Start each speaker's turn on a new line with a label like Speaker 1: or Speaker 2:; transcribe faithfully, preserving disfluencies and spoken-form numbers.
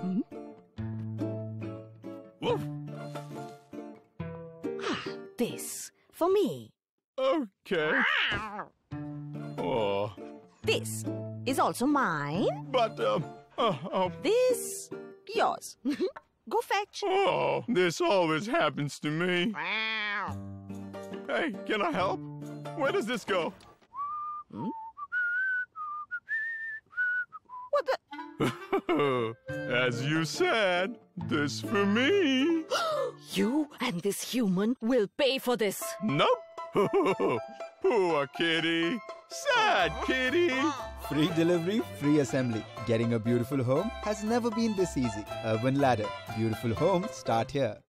Speaker 1: Hmm?
Speaker 2: Woof.
Speaker 1: This for me.
Speaker 2: Okay. Oh,
Speaker 1: This is also mine.
Speaker 2: but, um, uh, uh,
Speaker 1: This, yours. Go fetch.
Speaker 2: oh, this always happens to me. Hey, can I help? Where does this go?
Speaker 1: Hmm? What the?
Speaker 2: As you said, this for me.
Speaker 1: You and this human will pay for this.
Speaker 2: Nope. Poor kitty. Sad kitty.
Speaker 3: Free delivery, free assembly. Getting a beautiful home has never been this easy. Urban Ladder. Beautiful homes start here.